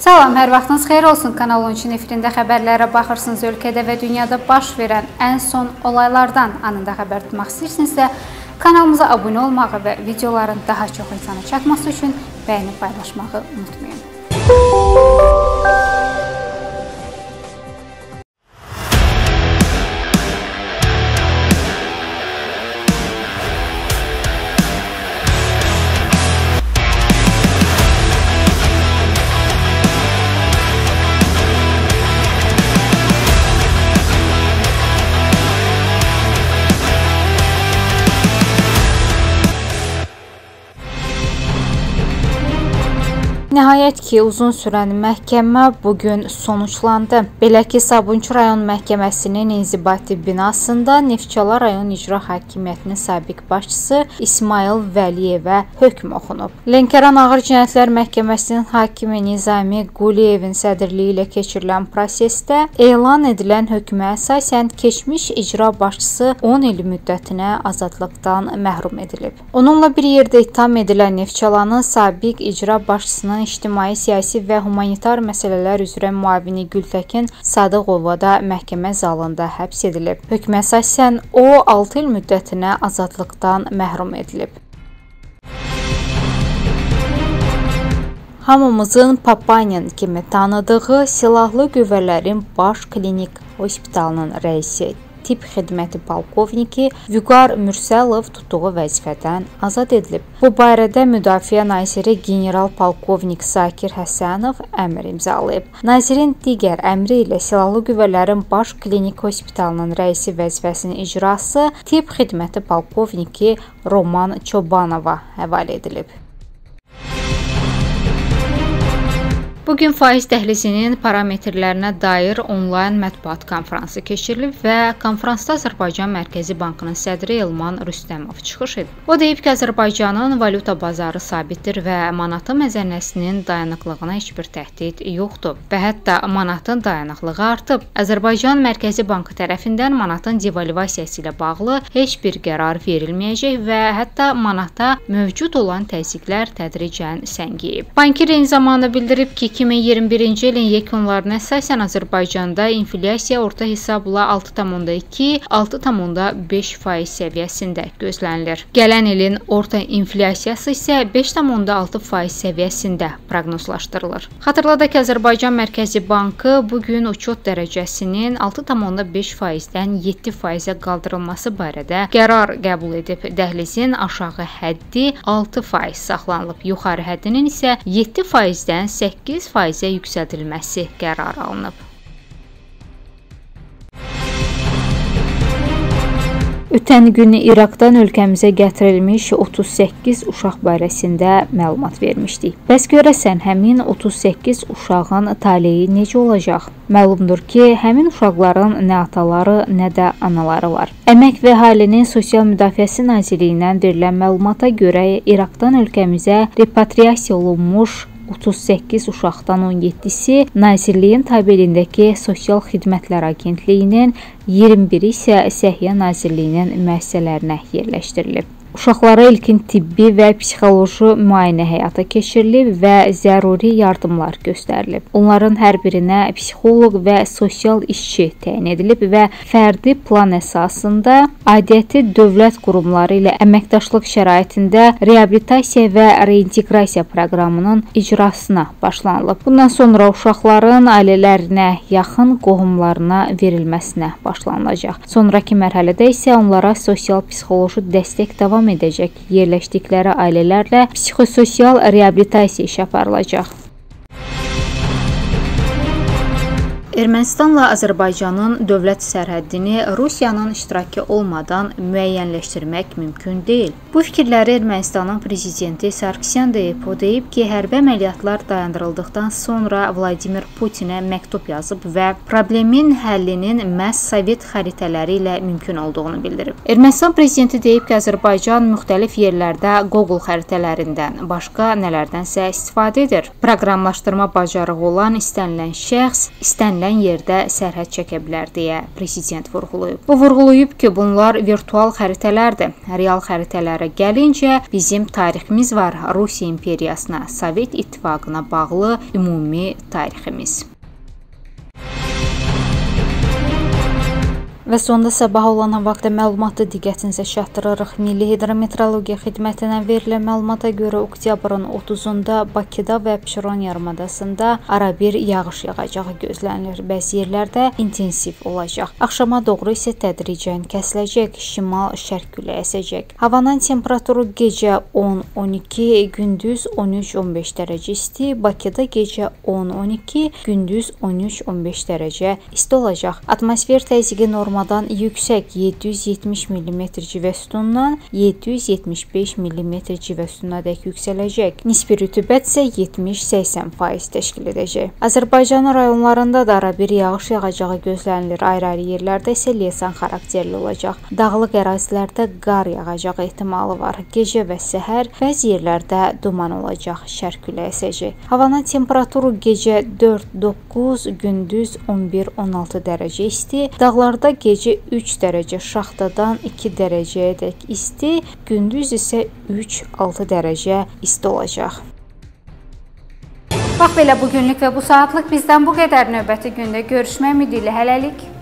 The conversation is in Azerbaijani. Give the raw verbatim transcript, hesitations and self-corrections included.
Salam, hər vaxtınız xeyir olsun. Kanal on üçün efirində xəbərlərə baxırsınız. Ölkədə və dünyada baş verən ən son olaylardan anında xəbər tutmaq istəyirsinizsə, kanalımıza abunə olmağı və videoların daha çox insana çatması üçün bəyənib paylaşmağı unutmayın. Nəhayət ki, uzun sürən məhkəmə bugün sonuçlandı. Belə ki, Sabunçu rayon məhkəməsinin inzibati binasında Neftçala rayon icra hakimiyyətinin sabiq başçısı İsmail Vəliyevə hökm oxunub. Lənkəran Ağır Cinayətlər Məhkəməsinin hakimi Nizami Quliyevin sədrliyi ilə keçirilən prosesdə elan edilən hökmə əsasən keçmiş icra başçısı on il müddətinə azadlıqdan məhrum edilib. Onunla bir yerdə ittiham edilən Neftçalanın sabiq icra başçısının İctimai, siyasi və humanitar məsələlər üzrə müavini Gültəkin Sadıqova da məhkəmə zalında həbs edilib. Hökmə əsasən o altı il müddətinə azadlıqdan məhrum edilib. Hamımızın Papanyan kimi tanıdığı Silahlı Qüvvələrin Baş Klinik Hospitalının rəisi Tibb xidməti polkovniki Vüqar Mürsəlov tutduğu vəzifədən azad edilib. Bu barədə Müdafiə naziri general-polkovnik Zakir Həsənov əmr imzalayıb. Nazirin digər əmri ilə Silahlı Qüvvələrin Baş Klinik Hospitalının rəisi vəzifəsinin icrası Tibb xidməti polkovniki Roman Çobanova həvalə edilib. Bugün faiz dəhlizinin parametrlərinə dair onlayn mətbuat konfransı keçirilib və konfransda Azərbaycan Mərkəzi Bankının sədri Elman Rüstəmov çıxış edib. O deyib ki, Azərbaycanın valyuta bazarı sabitdir və manatın məzənnəsinin dayanıqlığına heç bir təhdid yoxdur və hətta manatın dayanıqlığı artıb. Azərbaycan Mərkəzi Bankı tərəfindən manatın devalvasiyası ilə bağlı heç bir qərar verilməyəcək və hətta manata mövcud olan təzyiqlər tədricən səngiyib. Bankir eyni zamanda bildirib ki, iki min iyirmi birinci ilin yekunlarına əsasən Azərbaycanda inflyasiya orta hesabla altı tam iki - altı tam beş faiz səviyyəsində gözlənilir. Gələn ilin orta inflyasiyası isə beş tam altı faiz səviyyəsində proqnozlaşdırılır. Xatırladaq ki, Azərbaycan Mərkəzi Bankı bugün uçot dərəcəsinin altı tam beş faizdən yeddi faizə qaldırılması barədə qərar qəbul edib. Dəhlizin aşağı həddi altı faiz saxlanılıb, yuxarı həddinin isə yeddi faizdən səkkiz faizə yüksədilməsi qərar alınıb. Ötən gün İraqdan ölkəmizə gətirilmiş otuz səkkiz uşaq barəsində məlumat vermişdik. Bəs görəsən həmin otuz səkkiz uşağın taleyi necə olacaq? Məlumdur ki, həmin uşaqların nə ataları, nə də anaları var. Əmək və Əhalinin Sosial Müdafiəsi Nazirliyindən verilən məlumata görə İraqdan ölkəmizə repatriasiya olunmuş otuz səkkiz uşaqdan on yeddisi Nazirliyin tabeliyindəki Sosial Xidmətlər Agentliyinin, iyirmi biri isə Səhiyyə Nazirliyinin müəssisələrinə yerləşdirilib. Uşaqlara ilkin tibbi və psixoloji müayinə həyata keçirilib və zəruri yardımlar göstərilib. Onların hər birinə psixoloq və sosial işçi təyin edilib və fərdi plan əsasında aidiyyəti dövlət qurumları ilə əməkdaşlıq şəraitində reabilitasiya və reinteqrasiya proqramının icrasına başlanılıb. Bundan sonra uşaqların ailələrinə, yaxın qohumlarına verilməsinə başlanılacaq. Sonrakı mərhələdə isə onlara sosial-psixoloji dəstək davam edəcək. Yerləşdikləri ailələrlə psixososial reabilitasiya işi aparılacaq. Ermənistanla Azərbaycanın dövlət sərhəddini Rusiyanın iştirakı olmadan müəyyənləşdirmək mümkün deyil. Bu fikirləri Ermənistanın prezidenti Sarkisyan deyib. O deyib ki, hərbi əməliyyatlar dayandırıldıqdan sonra Vladimir Putinə məktub yazıb və problemin həllinin məhz Sovet xəritələri ilə mümkün olduğunu bildirib. Ermənistan prezidenti deyib ki, Azərbaycan müxtəlif yerlərdə Google xəritələrindən, başqa nələrdənsə istifadə edir. Proqramlaşdırma bacarığı olan istənilən şəxs istənilən istənilən yerdə sərhəd çəkə bilər deyə prezident vurğulayıb. Bu vurğulayıb ki, bunlar virtual xəritələrdir. Real xəritələrə gəlincə, bizim tariximiz var, Rusiya imperiyasına, Sovet İttifaqına bağlı ümumi tariximiz. Və sonda sabaha olan hava haqqında məlumatı diqqətinizə çatdırırıq. Milli Hidrometeorologiya Xidmətindən verilən məlumata görə oktyabrın otuzunda Bakıda və Abşeron yarımadasında arabir yağış yağacağı gözlənilir. Bəzi yerlərdə intensiv olacaq. Axşama doğru isə tədricən kəsiləcək, şimal-şərq küləyi əsəcək. Havanın temperaturu gecə on on iki, gündüz on üç on beş dərəcə isti, Bakıda gecə on on iki, gündüz on üç on beş dərəcə isti olacaq. Atmosfer təzyiqi normal yüksək yeddi yüz yetmiş millimetr civə sütunundan yeddi yüz yetmiş beş millimetr civə sütunadək yüksələcək. Nisbi rütubət isə yetmiş səksən faiz təşkil edəcək. Azərbaycanın rayonlarında da arabir yağış yağacağı gözlənilir. Ayrı-ayrı yerlərdə isə leysan xarakterli olacaq. Dağlıq ərazilərdə qar yağacağı ehtimalı var. Gecə və səhər bəzi yerlərdə duman olacaq. Şərq küləyi əsəcək. Havanın temperaturu gecə dörd doqquz, gündüz on bir on altı dərəcə isti. Dağlarda gecə üç dərəcə, şaxtadan iki dərəcəyədək isti, gündüz isə üç altı dərəcə isti olacaq. Bax belə bugünlük və bu saatlıq bizdən bu qədər. Növbəti gündə görüşmək ümidi ilə hələlik.